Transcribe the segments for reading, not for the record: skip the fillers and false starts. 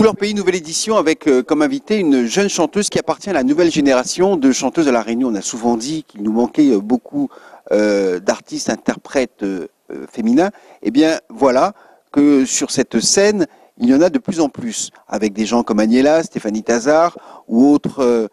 Couleur Pays, nouvelle édition avec comme invité une jeune chanteuse qui appartient à la nouvelle génération de chanteuses à La Réunion. On a souvent dit qu'il nous manquait beaucoup d'artistes, interprètes féminins. Eh bien voilà que sur cette scène, il y en a de plus en plus, avec des gens comme Agnella, Stéphanie Tazard ou autres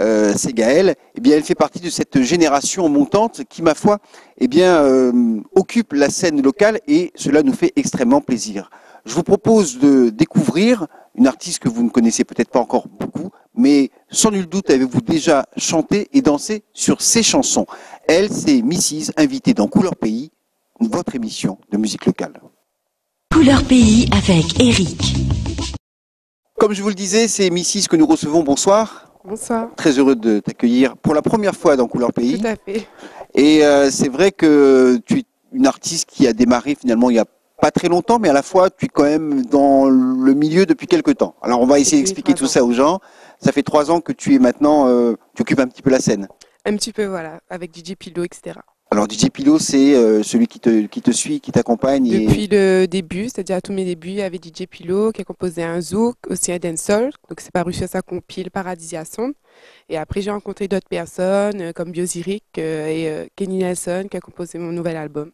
Ségaël. Eh bien, elle fait partie de cette génération montante qui, ma foi, eh bien, occupe la scène locale et cela nous fait extrêmement plaisir. Je vous propose de découvrir une artiste que vous ne connaissez peut-être pas encore beaucoup, mais sans nul doute avez-vous déjà chanté et dansé sur ses chansons. Elle, c'est Mrs, invitée dans Couleur Pays, votre émission de musique locale. Couleur Pays avec Eric. Comme je vous le disais, c'est Mrs que nous recevons. Bonsoir. Bonsoir. Très heureux de t'accueillir pour la première fois dans Couleur Pays. Tout à fait. Et c'est vrai que tu es une artiste qui a démarré finalement il y a pas très longtemps, mais à la fois tu es quand même dans le milieu depuis quelques temps. Alors on va essayer d'expliquer tout ça aux gens. Ça fait 3 ans que tu es maintenant, tu occupes un petit peu la scène. Un petit peu, voilà, avec DJ Pilo, etc. Alors DJ Pilo, c'est celui qui te suit, qui t'accompagne. Depuis le début, c'est-à-dire à tous mes débuts, il y avait DJ Pilo qui a composé un zouk, aussi un dancehall. Donc c'est paru sur sa compile Paradisia Sound. Et après j'ai rencontré d'autres personnes comme Biosiric et Kenny Nelson qui a composé mon nouvel album.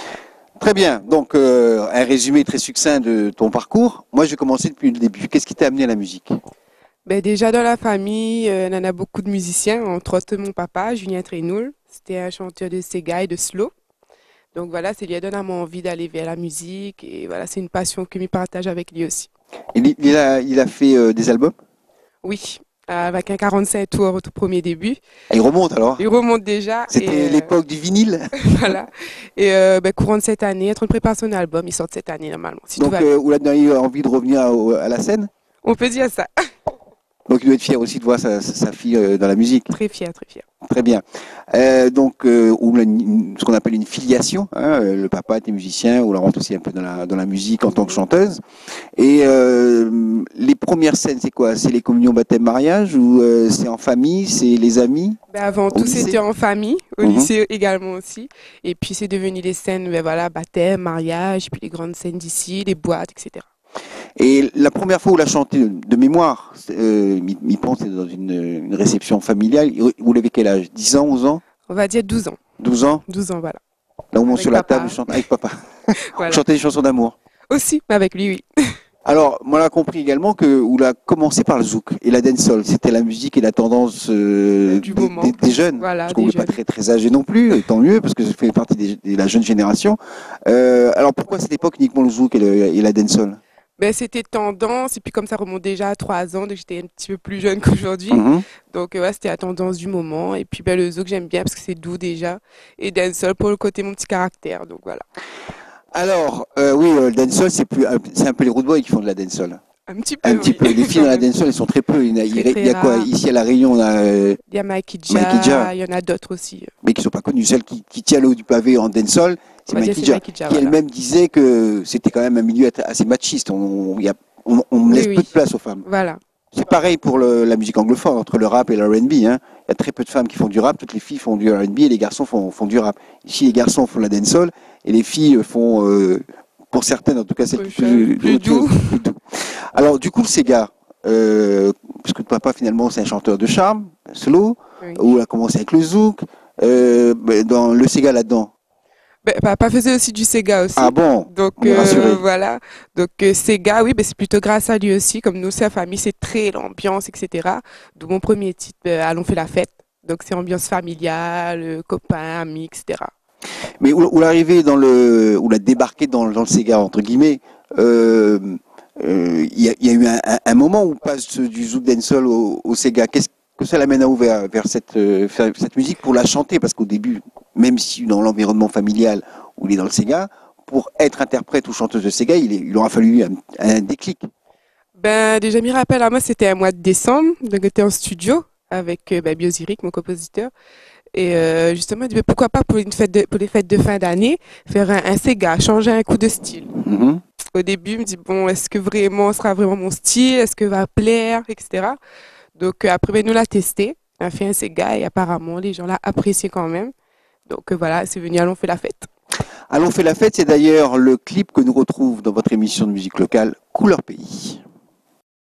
Très bien, donc un résumé très succinct de ton parcours. Moi je vais commencer depuis le début. Qu'est-ce qui t'a amené à la musique? Ben, déjà dans la famille, on en a beaucoup de musiciens, entre autres mon papa, Julien Trenoul. C'était un chanteur de Sega et de slow. Donc voilà, ça lui a donné envie d'aller vers la musique. Et voilà, c'est une passion que je partage avec lui aussi. Et il a fait des albums? Oui, avec un 45 tours au tout premier début. Ah, il remonte alors? Il remonte déjà. C'était l'époque du vinyle? Voilà. Et courant de cette année, il est en train de préparer son album. Il sort cette année normalement. Si donc, il a eu envie de revenir à la scène? On peut dire ça. Donc il doit être fier aussi de voir sa fille dans la musique. Très fier, très fier. Très bien. Ce qu'on appelle une filiation. Hein, le papa était musicien, ou la rentre aussi un peu dans la musique en tant que chanteuse. Et les premières scènes, c'est quoi? C'est les communions, baptême, mariage, ou c'est en famille, c'est les amis? Ben avant tout, c'était en famille, au lycée également aussi. Et puis c'est devenu les scènes, ben voilà, baptême, mariage, puis les grandes scènes d'ici, les boîtes, etc. Et la première fois où il a chanté de mémoire, m'y pense, c'est dans une réception familiale. Vous l'avez quel âge? 10 ans, 11 ans? On va dire 12 ans. 12 ans? 12 ans, voilà. Là où on monte sur la table, chante avec papa. Voilà. Chanter des chansons d'amour. Aussi, avec lui, oui. Alors, moi, j'ai compris également que vous a commencé par le zouk et la dancehall. C'était la musique et la tendance des jeunes. Voilà, parce qu'on n'est pas très âgé non plus, tant mieux, parce que je fais partie de la jeune génération. Alors, pourquoi à cette époque uniquement le zouk et la dancehall? Ben, c'était tendance, et puis comme ça remonte déjà à 3 ans, donc j'étais un petit peu plus jeune qu'aujourd'hui. Donc ouais, c'était la tendance du moment. Et puis ben, le zouk, j'aime bien parce que c'est doux déjà. Et dancehall pour le côté mon petit caractère, donc voilà. Alors, oui, le dancehall, c'est un peu les rude boys qui font de la dancehall. Un petit peu, un petit peu. Les filles dans la dancehall, elles sont très peu. Il y a quoi? Ici à La Réunion, on a... il y a Maikidja, il y en a d'autres aussi. Mais qui ne sont pas connues. Celle qui tient le haut du pavé en dancehall, c'est Maikidja, qui elle-même disait que c'était quand même un milieu assez machiste. On laisse peu de place aux femmes. Voilà. C'est pareil pour la musique anglophone, entre le rap et le R&B. Hein. Il y a très peu de femmes qui font du rap, toutes les filles font du R&B et les garçons font du rap. Ici, les garçons font la dancehall et les filles font, pour certaines en tout cas, c'est plus doux. Alors du coup, le Sega, puisque papa finalement c'est un chanteur de charme, slow, où il a commencé avec le zouk, dans le Sega là-dedans. Ben, papa faisait aussi du Sega aussi. Ah bon? Donc voilà. Donc Sega, oui, ben, c'est plutôt grâce à lui aussi. Comme nous, sa famille, c'est très l'ambiance, etc. D'où mon premier titre, Allons fait la fête. Donc c'est ambiance familiale, copains, amis, etc. Mais où l'arrivée où la débarquer dans le Sega entre guillemets, il y a eu un moment où on passe du zouk dancehall au Sega. Qu'est-ce que ça l'amène à ouvrir vers cette musique pour la chanter? Parce qu'au début, même si dans l'environnement familial où il est dans le Sega, pour être interprète ou chanteuse de Sega, il aura fallu un déclic. Ben, déjà, me rappelle à moi, c'était un mois de décembre, donc j'étais en studio avec Biosiric, mon compositeur. Et justement, il dit, pourquoi pas pour les fêtes de fin d'année, faire un Sega, changer un coup de style. Au début, il me dit, bon, est-ce que vraiment, ce sera vraiment mon style? Est-ce que va plaire, etc. Donc après, nous l'a testé, on a fait un Sega et apparemment, les gens l'ont apprécié quand même. Donc voilà, c'est venu, allons faire la fête. Allons fait la fête, c'est d'ailleurs le clip que nous retrouvons dans votre émission de musique locale, Couleur Pays.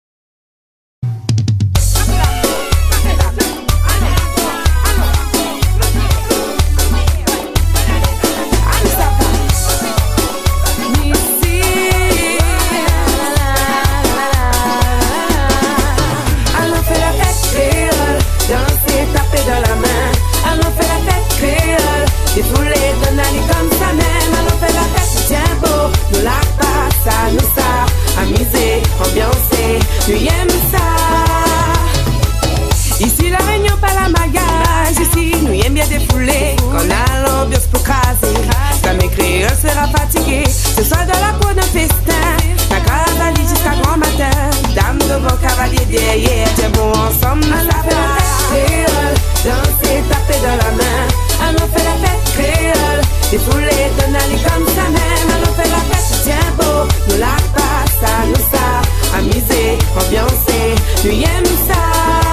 ce soit dans la peau d'un festin, la cavalier jusqu'à grand matin, dame devant, cavalier derrière, tiens bon ensemble, on a fait la fête créole, danser, taper dans la main, on fait la fête créole, défouler, donner comme ça même, on fait la fête, tiens beau, nous la passe, ça nous ça, amuser, ambiancer, nous aime ça.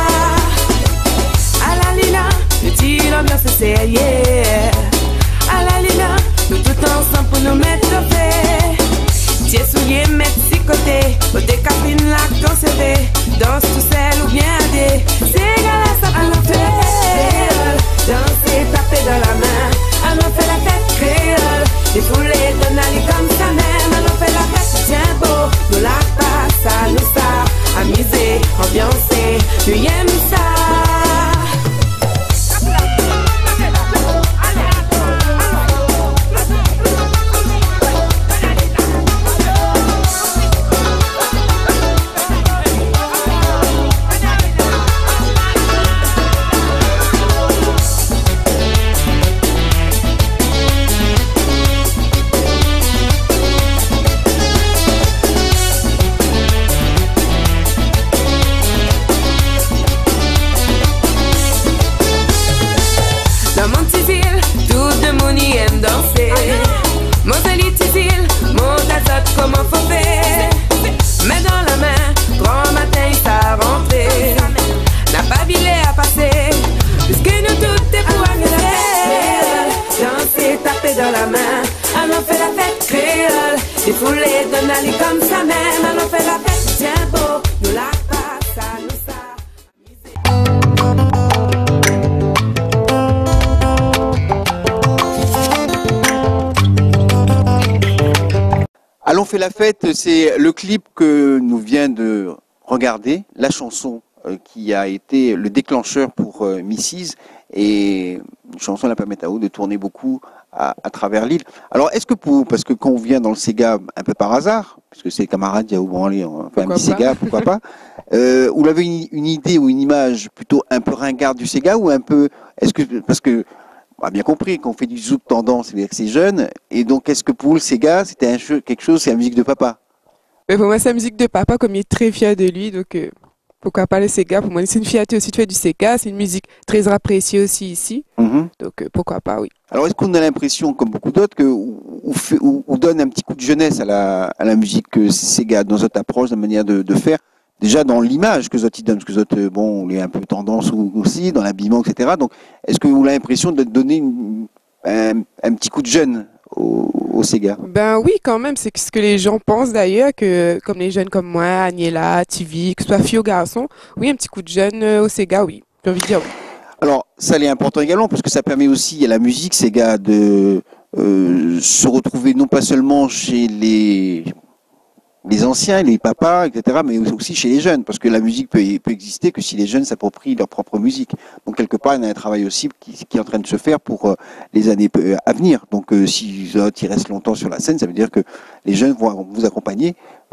À la lila, nous dit l'ambiance c'est yeah. À la lila, nous tout ensemble pour nous mettre au fait. Tiens souliers, mettre si côté cabine là qu'on se fait. Danse tout seul ou bien à des. C'est gala ça pour nous faire. Danser, taper dans la main. On fait la fête créole. Défouler, donner comme ça même. On fait la fête, tiens beau. Nous la passe, ça nous ça. Amuser, ambiancer, nous aime ça. Comment faut faire? Mais dans la main, grand matin il t'a rentré. La babilée a passé, puisque nous toutes est pour agréer. Danser, taper dans la main, on fait la fête créole. Défouler, donner comme ça même, on fait la fête, tiens beau, nous la passe, ça nous ça. Allons fait la fête, c'est le clip que nous vient de regarder, la chanson qui a été le déclencheur pour Mrs. et une chanson la permet à vous de tourner beaucoup à travers l'île. Alors est-ce que parce que quand on vient dans le Sega un peu par hasard, puisque c'est camarades, il y a on fait un petit Sega, pourquoi pas, vous avez une idée ou une image plutôt un peu ringarde du Sega ou un peu, est-ce que, parce que on a bien compris qu'on fait du zouk tendance, c'est-à-dire que c'est jeune, et donc est-ce que pour vous, le Sega, c'était quelque chose, c'est la musique de papa? Mais pour moi, c'est la musique de papa, comme il est très fier de lui, donc pourquoi pas le Sega? Pour moi, c'est une fierté aussi de faire du Sega, c'est une musique très appréciée aussi ici, donc pourquoi pas, oui. Alors est-ce qu'on a l'impression, comme beaucoup d'autres, qu'on donne un petit coup de jeunesse à la musique Sega dans votre approche, dans la manière de faire? Déjà dans l'image que Zotti donne, parce que Zotti, bon, on est un peu tendance aussi, dans l'habillement, etc. Donc, est-ce que vous avez l'impression de donner un petit coup de jeune au Sega? Ben oui, quand même, c'est ce que les gens pensent d'ailleurs, que comme les jeunes comme moi, Agnella, TV, que ce soit filles ou garçons, oui, un petit coup de jeune au Sega, oui, j'ai envie de dire oui. Alors, ça l'est important également, parce que ça permet aussi à la musique Sega de se retrouver non pas seulement chez les anciens, les papas, etc., mais aussi chez les jeunes, parce que la musique peut exister que si les jeunes s'approprient leur propre musique. Donc quelque part, il y a un travail aussi qui est en train de se faire pour les années à venir. Donc si ils restent longtemps sur la scène, ça veut dire que les jeunes vont vous accompagner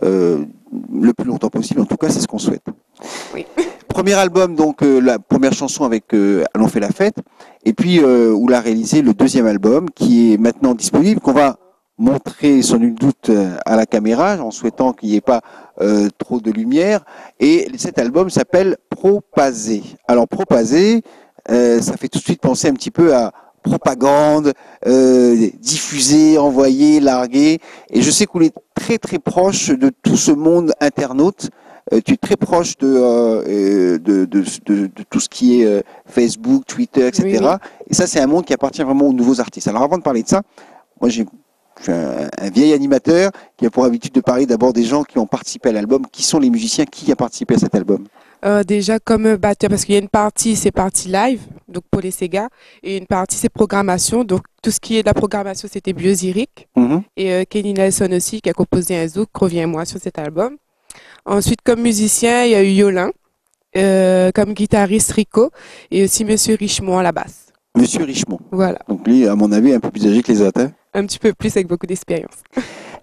le plus longtemps possible. En tout cas, c'est ce qu'on souhaite. Oui. Premier album, donc la première chanson avec Allons fait la fête, et puis où l'a réalisé le deuxième album qui est maintenant disponible, qu'on va montrer sans nul doute à la caméra en souhaitant qu'il n'y ait pas trop de lumière, et cet album s'appelle Propasé. Alors Propasé, ça fait tout de suite penser un petit peu à propagande, diffuser, envoyer, larguer, et je sais qu'on est très très proche de tout ce monde internaute. Tu es très proche de tout ce qui est Facebook, Twitter, etc. Oui, oui. Et ça, c'est un monde qui appartient vraiment aux nouveaux artistes. Alors avant de parler de ça, moi je suis un vieil animateur qui a pour habitude de parler d'abord des gens qui ont participé à l'album. Qui sont les musiciens qui a participé à cet album? Déjà comme batteur, parce qu'il y a une partie, c'est partie live, donc pour les Sega, et une partie, c'est programmation. Donc tout ce qui est de la programmation, c'était Biosiric. Et Kenny Nelson aussi, qui a composé un zouk, Reviens-moi, sur cet album. Ensuite, comme musicien, il y a eu Yolin, comme guitariste Rico, et aussi Monsieur Richemont à la basse. Monsieur Richemont. Voilà. Donc lui, à mon avis, un peu plus âgé que les autres. Hein, un petit peu plus, avec beaucoup d'expérience.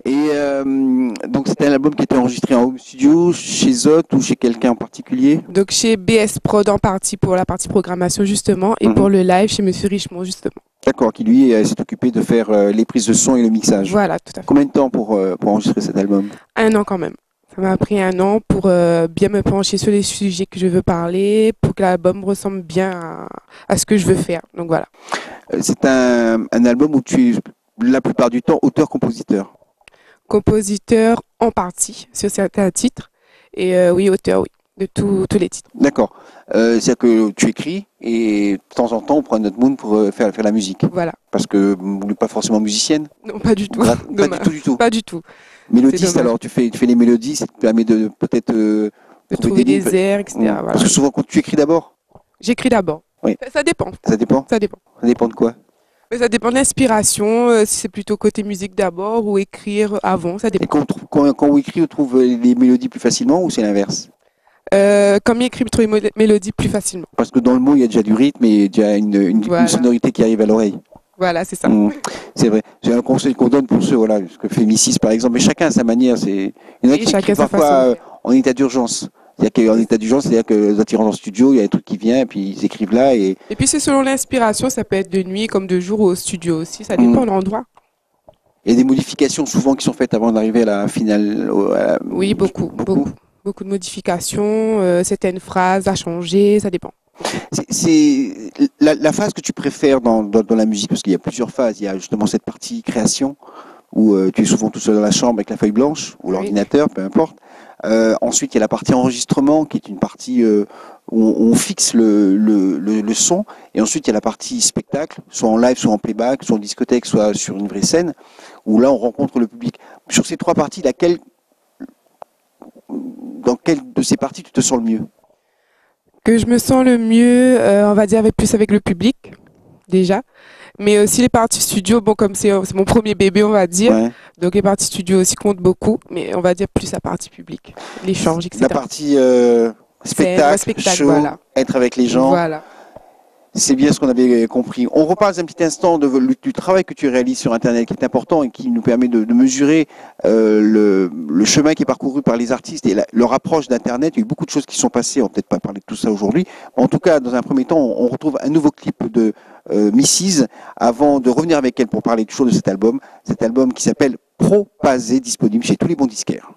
Et donc c'était un album qui était enregistré en home studio, chez Zot ou chez quelqu'un en particulier? Donc chez BS Prod en partie pour la partie programmation justement et pour le live chez Monsieur Richemont justement. D'accord, qui lui s'est occupé de faire les prises de son et le mixage. Voilà, tout à fait. Combien de temps pour enregistrer cet album? 1 an quand même. Ça m'a pris 1 an pour bien me pencher sur les sujets que je veux parler, pour que l'album ressemble bien à ce que je veux faire. Donc voilà. C'est un album où tu es la plupart du temps auteur-compositeur. Compositeur en partie sur certains titres et oui, auteur, oui, de tous les titres. D'accord. C'est-à-dire que tu écris et de temps en temps on prend notre monde pour faire la musique. Voilà. Parce que vous n'êtes pas forcément musicienne? Non, pas du tout. Pas du tout. Pas du tout. Mélodiste alors, tu fais les mélodies, ça te permet de peut-être De trouver des airs, etc. Voilà. Parce que souvent quand tu écris d'abord? J'écris d'abord. Oui. Ça dépend. Ça dépend? Ça dépend. Ça dépend de quoi? Mais ça dépend de l'inspiration, si c'est plutôt côté musique d'abord ou écrire avant, ça Et dépend. quand on écrit, on trouve les mélodies plus facilement ou c'est l'inverse? Comme il écrit, je trouve les mélodies plus facilement. Parce que dans le mot, il y a déjà du rythme et il y a déjà une Voilà. sonorité qui arrive à l'oreille. Voilà, c'est ça. C'est vrai. C'est un conseil qu'on donne pour ceux, voilà, ce que fait Missis par exemple, mais chacun à sa manière. Il y en a Oui, qui chacun écrivent sa parfois façon. en état d'urgence. C'est-à-dire qu'en état d'urgence, c'est-à-dire que quand ils rentrent en studio, il y a un truc qui vient, et puis ils écrivent là. Et Et puis c'est selon l'inspiration, ça peut être de nuit comme de jour ou au studio aussi, ça dépend de l'endroit. il y a des modifications souvent qui sont faites avant d'arriver à la finale. Oui, beaucoup de modifications, certaines phrases à changer, ça dépend. C'est la phase que tu préfères dans la musique, parce qu'il y a plusieurs phases. Il y a justement cette partie création, où tu es souvent tout seul dans la chambre avec la feuille blanche, ou l'ordinateur, peu importe. Ensuite, il y a la partie enregistrement, qui est une partie où on fixe le son. Et ensuite, il y a la partie spectacle, soit en live, soit en playback, soit en discothèque, soit sur une vraie scène, où là, on rencontre le public. Sur ces 3 parties, dans quelle de ces parties tu te sens le mieux? Que je me sens le mieux, on va dire plus avec le public, déjà. Mais aussi les parties studio, bon, comme c'est mon premier bébé, on va dire. Ouais. Donc les parties studio aussi comptent beaucoup, mais on va dire plus la partie publique, l'échange, etc. La partie spectacle, show, voilà. être avec les gens. Voilà. C'est bien ce qu'on avait compris. On reparle un petit instant du travail que tu réalises sur Internet, qui est important et qui nous permet de mesurer le chemin qui est parcouru par les artistes et leur approche d'Internet. Il y a eu beaucoup de choses qui sont passées, on va peut-être pas parler de tout ça aujourd'hui. En tout cas, dans un premier temps, on retrouve un nouveau clip de Missis avant de revenir avec elle pour parler toujours de cet album qui s'appelle Propasé, disponible chez tous les bons disquaires.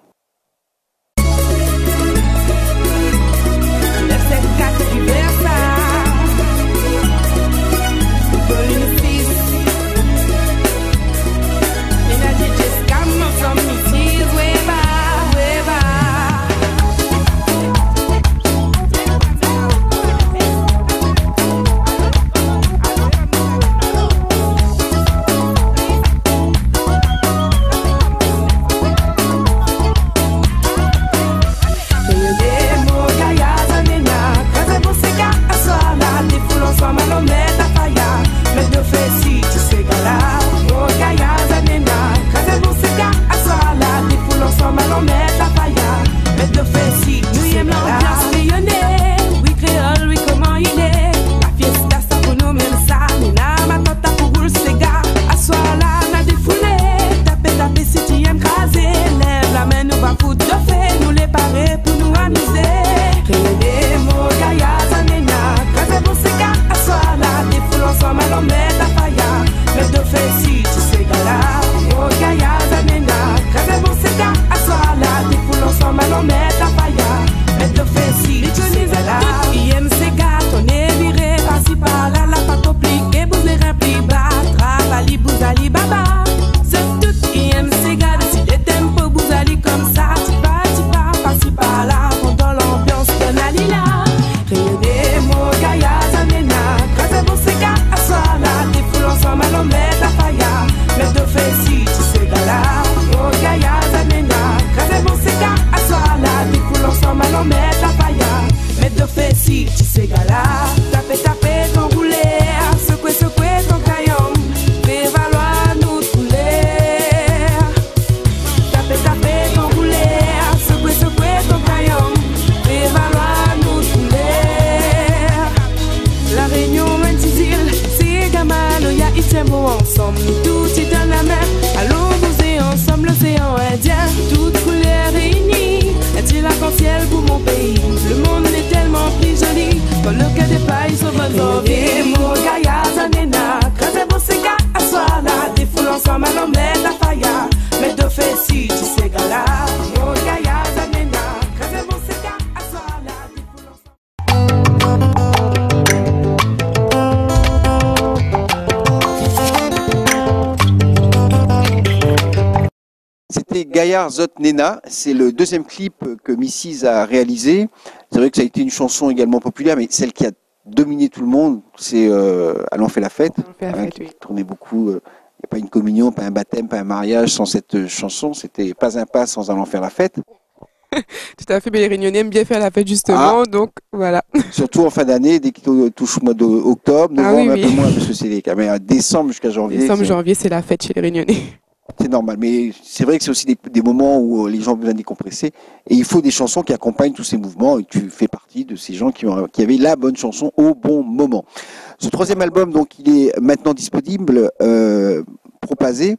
c'était Gaillard Zot Nena. C'est le deuxième clip que Mrs a réalisé. C'est vrai que ça a été une chanson également populaire, mais celle qui a dominé tout le monde, c'est Allons fait la fête. Oui. Qui tournait beaucoup. Il n'y a pas une communion, pas un baptême, pas un mariage sans cette chanson. C'était pas un pas sans Allons faire la fête. Tout à fait, mais les Réunionnais aiment bien faire la fête justement, donc voilà. Surtout en fin d'année, dès qu'il touche au mois d'octobre, novembre, un peu moins, parce que c'est décembre jusqu'à janvier. Décembre, janvier, c'est la fête chez les Réunionnais. C'est normal, mais c'est vrai que c'est aussi des moments où les gens ont besoin de décompresser, et il faut des chansons qui accompagnent tous ces mouvements, et tu fais partie de ces gens qui avaient la bonne chanson au bon moment. Ce troisième album, donc, il est maintenant disponible, Propasé.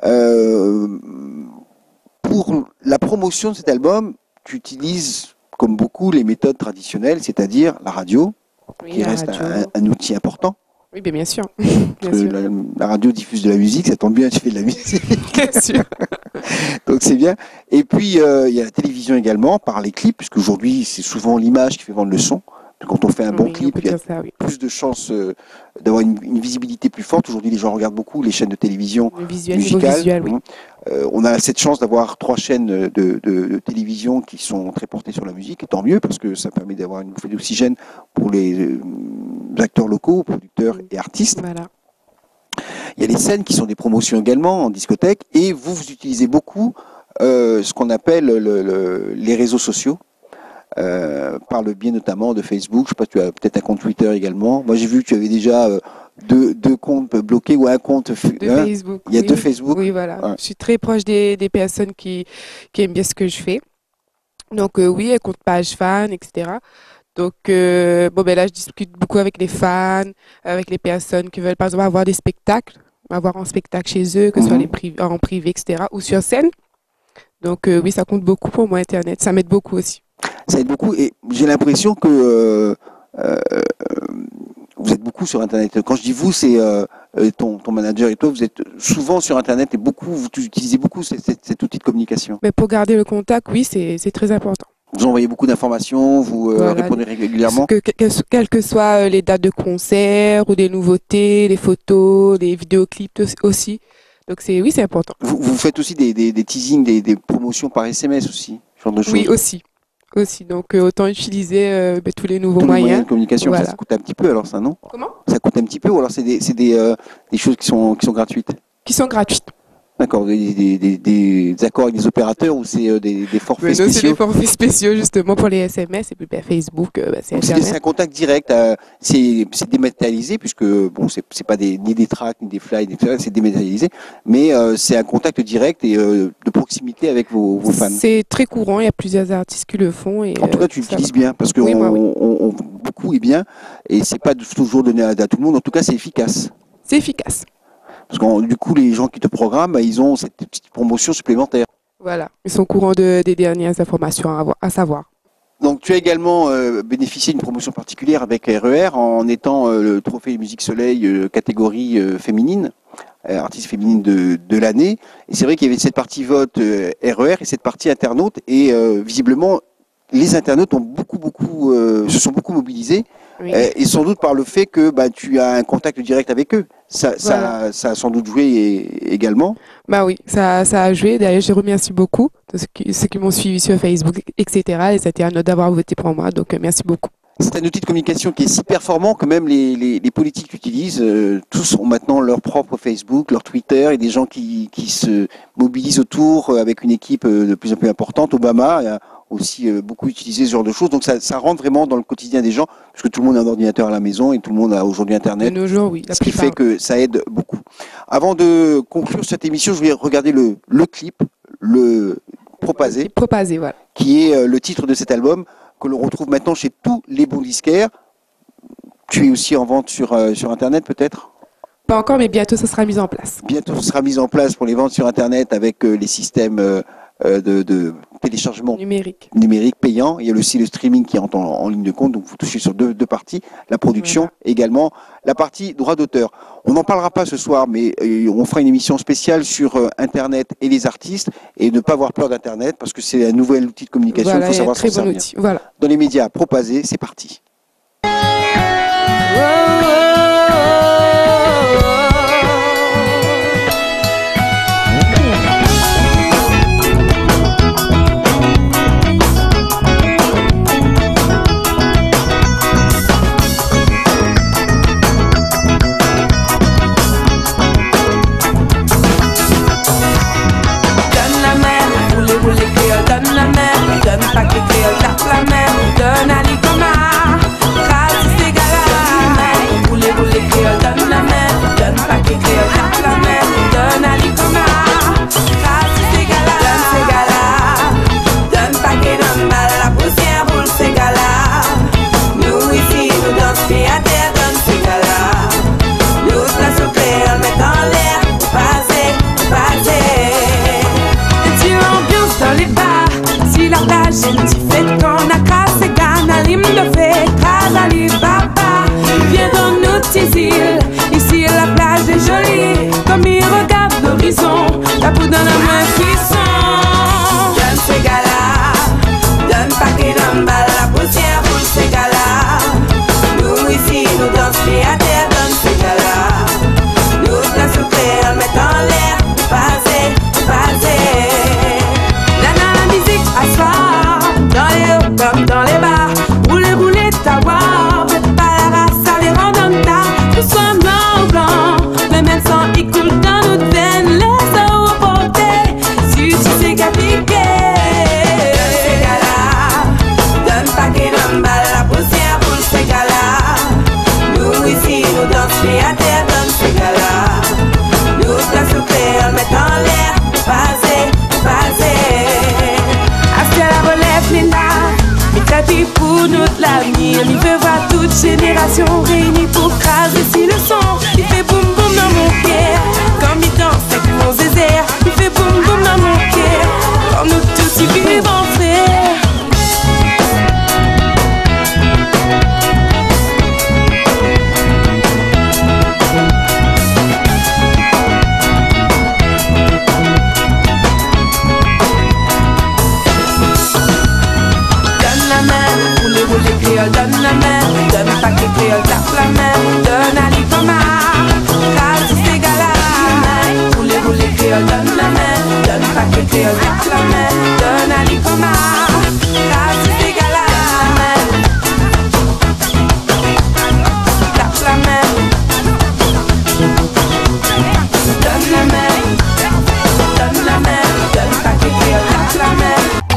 Pour la promotion de cet album, tu utilises, comme beaucoup, les méthodes traditionnelles, c'est-à-dire la radio, qui reste un outil important. Oui, bien sûr. Parce que la radio diffuse de la musique, ça tombe bien, tu fais de la musique. Bien sûr. Donc c'est bien. Et puis il y a la télévision également, par les clips, puisque aujourd'hui c'est souvent l'image qui fait vendre le son. Quand on fait un bon clip, il y a plus de chances d'avoir une visibilité plus forte. Aujourd'hui, les gens regardent beaucoup les chaînes de télévision musicales. Oui. On a cette chance d'avoir 3 chaînes de télévision qui sont très portées sur la musique, et tant mieux, parce que ça permet d'avoir une bouffée d'oxygène pour les acteurs locaux, producteurs et artistes. Voilà. Il y a les scènes qui sont des promotions également en discothèque, et vous utilisez beaucoup ce qu'on appelle les réseaux sociaux. Par le biais notamment de Facebook. Je sais pas, tu as peut-être un compte Twitter également. Moi, j'ai vu que tu avais déjà deux comptes bloqués ou un compte Facebook. Il y a 2 Facebook. Oui, voilà. Ouais. Je suis très proche des personnes qui aiment bien ce que je fais. Donc oui, un compte page fan, etc. Donc là, je discute beaucoup avec les fans, avec les personnes qui veulent par exemple avoir des spectacles, avoir un spectacle chez eux, que ce soit en privé, etc. ou sur scène. Donc oui, ça compte beaucoup pour moi, Internet. Ça m'aide beaucoup aussi. Ça aide beaucoup, et j'ai l'impression que vous êtes beaucoup sur Internet. Quand je dis vous, c'est ton manager et toi, vous êtes souvent sur Internet et vous utilisez beaucoup cet outil de communication. Mais pour garder le contact, oui, c'est très important. Vous envoyez beaucoup d'informations, vous répondez régulièrement. Quelles que soient les dates de concert ou des nouveautés, les photos, les vidéoclips aussi. Donc c'est important. Vous faites aussi des teasings, des promotions par SMS aussi, ce genre de choses. Oui, aussi. Donc autant utiliser tous les nouveaux moyens de communication. Voilà. Ça coûte un petit peu alors ça, non? Comment? Ça coûte un petit peu, ou alors c'est des choses qui sont gratuites? Qui sont gratuites. D'accord, des accords avec des opérateurs, ou c'est des forfaits spéciaux? C'est des forfaits spéciaux justement pour les SMS, et puis Facebook, c'est Internet. C'est un contact direct, c'est dématérialisé, puisque bon, c'est pas ni des tracts, ni des flyers, c'est dématérialisé, mais c'est un contact direct et de proximité avec vos fans. C'est très courant, il y a plusieurs artistes qui le font. Et, en tout cas, tu l'utilises bien, parce que beaucoup est bien, et c'est pas toujours donné à tout le monde, en tout cas c'est efficace. C'est efficace. Parce que du coup, les gens qui te programment, ils ont cette petite promotion supplémentaire. Voilà, ils sont au courant des dernières informations à savoir. Donc tu as également bénéficié d'une promotion particulière avec RER en étant le trophée Musique Soleil catégorie féminine, artiste féminine de l'année. Et c'est vrai qu'il y avait cette partie vote RER et cette partie internaute, et visiblement les internautes ont se sont beaucoup mobilisés, et sans doute par le fait que tu as un contact direct avec eux. Ça a sans doute joué également. Oui, ça a joué. D'ailleurs, je remercie beaucoup ceux qui m'ont suivi sur Facebook, etc. Les internautes d'avoir voté pour moi. Donc, merci beaucoup. C'est un outil de communication qui est si performant que même les politiques l'utilisent. Tous ont maintenant leur propre Facebook, leur Twitter, et des gens qui se mobilisent autour avec une équipe de plus en plus importante. Obama a aussi beaucoup utilisé ce genre de choses. Donc ça rentre vraiment dans le quotidien des gens, puisque tout le monde a un ordinateur à la maison et tout le monde a aujourd'hui Internet. De nos jours, oui. Ce qui fait que ça aide beaucoup. Avant de conclure cette émission, je voulais regarder le clip, le Propasé. Propasé, voilà. Qui est le titre de cet album, que l'on retrouve maintenant chez tous les bons disquaires. Tu es aussi en vente sur Internet, peut-être? Pas encore, mais bientôt ça sera mis en place. Bientôt ça sera mis en place pour les ventes sur Internet avec les systèmes de téléchargement numérique payant. Il y a aussi le streaming qui entre en ligne de compte, donc vous touchez sur deux parties, la production, également la partie droit d'auteur. On n'en parlera pas ce soir, mais on fera une émission spéciale sur Internet et les artistes, et ne pas avoir peur d'Internet, parce que c'est un nouvel outil de communication, il faut savoir s'en servir. Outil. Voilà. Dans les médias, Propasé, c'est parti. créole, donne la main, donne paquet créole, tape la main, donne à l'icoma, Rasis égal à la main, tape la main, donne la main, donne paquet créole, tape la main.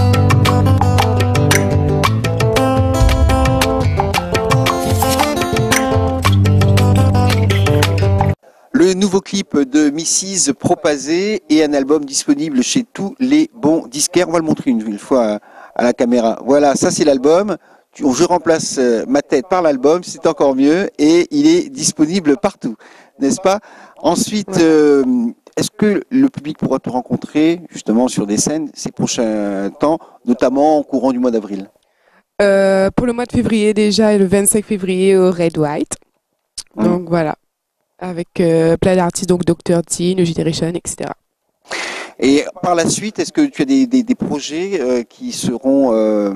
Le nouveau clip de Mrs. Propazé et un album disponible chez tous les bons disquaires. On va le montrer une fois à la caméra. Voilà, ça c'est l'album. Je remplace ma tête par l'album, c'est encore mieux et il est disponible partout, n'est-ce pas? Ensuite, est-ce que le public pourra te rencontrer justement sur des scènes ces prochains temps, notamment au courant du mois d'avril? Pour le mois de février déjà, et le 25 février au Red White. Donc voilà. Avec plein d'artistes, donc Dr. T, New Generation, etc. Et par la suite, est-ce que tu as des projets qui seront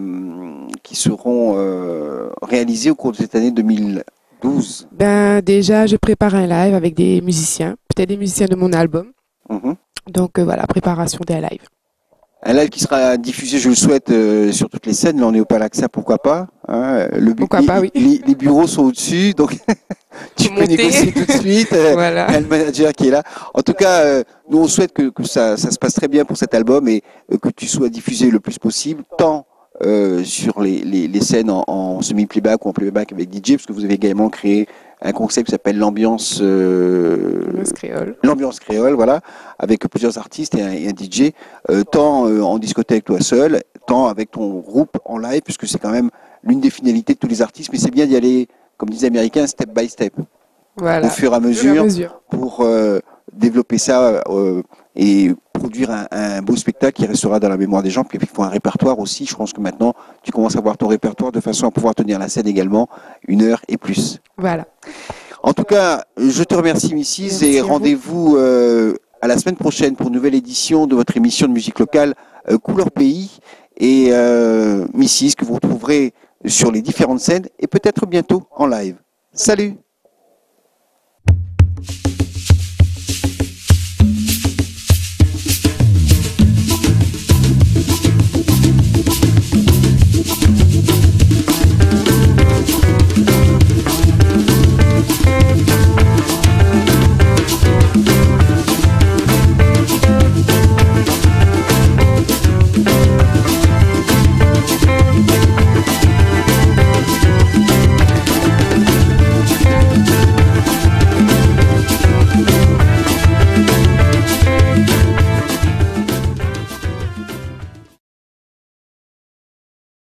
réalisés au cours de cette année 2012? Ben déjà, je prépare un live avec des musiciens, peut-être des musiciens de mon album. Donc voilà, préparation d'un live. Un live qui sera diffusé, je le souhaite, sur toutes les scènes. Là, on est au Palaxa, pourquoi pas, hein, pourquoi pas, oui. Les bureaux sont au-dessus, donc tu peux négocier tout de suite. Voilà. Le manager qui est là. En tout cas, nous on souhaite que ça se passe très bien pour cet album et que tu sois diffusé le plus possible, tant sur les scènes en semi-playback ou en playback avec DJ, parce que vous avez également créé un concept qui s'appelle l'ambiance créole. L'ambiance créole, voilà, avec plusieurs artistes et un DJ, tant en discothèque toi seul, tant avec ton groupe en live, puisque c'est quand même l'une des finalités de tous les artistes, mais c'est bien d'y aller, comme disent les Américains, step by step, voilà. au fur et à mesure. Pour développer ça et produire un beau spectacle qui restera dans la mémoire des gens. Puis il faut un répertoire aussi. Je pense que maintenant, tu commences à voir ton répertoire de façon à pouvoir tenir la scène également 1 heure et plus. Voilà. En tout cas, je te remercie, Mrs. Et rendez-vous à la semaine prochaine pour une nouvelle édition de votre émission de musique locale Couleur Pays. Et Mrs. que vous retrouverez sur les différentes scènes et peut-être bientôt en live. Salut!